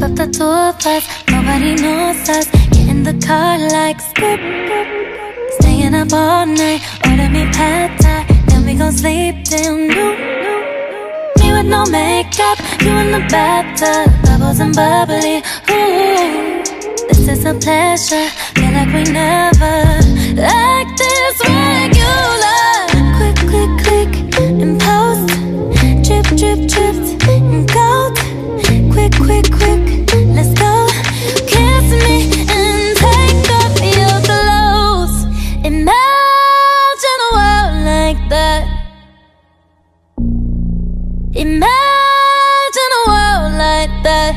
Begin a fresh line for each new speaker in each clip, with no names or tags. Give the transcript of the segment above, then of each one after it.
up the two of us, nobody knows us. Get in the car like skip. Staying up all night, order me pad thai, then we gon' sleep till noon. Me with no makeup, you in the bathtub, bubbles and bubbly. Ooh, this is a pleasure, feel like we never act this regular. Quick, quick, click, and post. Drip, drip, dripped, and gold. Quick, quick, quick, let's go. Kiss me and take off your clothes. Imagine a world like that. Imagine a world like that.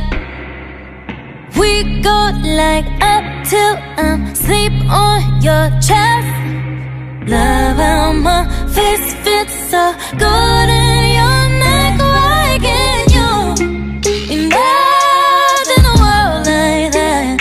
We go like up till I'm asleep on your chest. Love how my face fits so good in your neck. Why can't you imagine a world like that?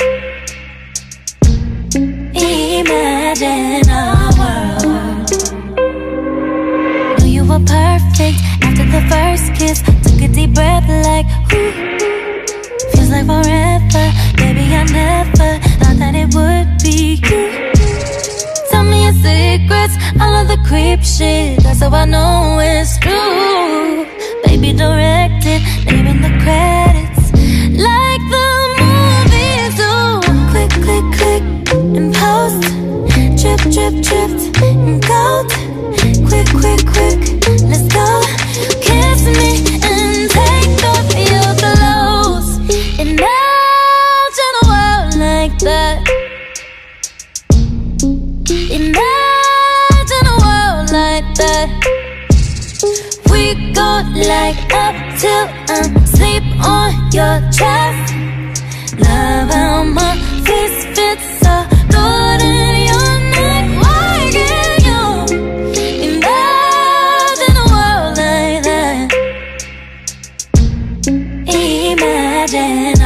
Imagine a world. Knew you were perfect after the first kiss. Took a deep breath like whoo. Feels like forever. Baby, I never thought that it would be you. Tell me your secrets, all of the creep shit, that's how I know it's true. Baby, direct it, name in the credits, like the movies do. Click, click, click, and post. Drip, drip, dripped, and gold. Quick, quick, quick, let's go. Kiss me and take off your clothes. Imagine a world like that. Imagine a world like that. We go like up till I'm asleep on your chest. Love how my face fits so good in your neck. Why can't you imagine a world like that? Imagine